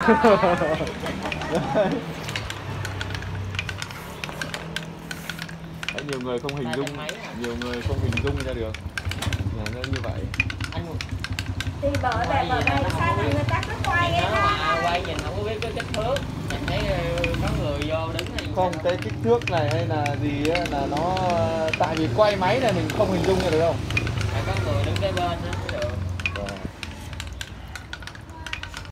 Nhiều người không hình dung, nhiều người không hình dung ra được là nó như vậy. Thì bởi vậy sao mà người ta cứ quay ấy mà quay nhìn không có biết cái kích thước, nhìn thấy có người vô đứng hay không cái kích thước này hay là gì á, là nó tại vì quay máy này mình không hình dung ra được không? phải có người đứng kế bên đó.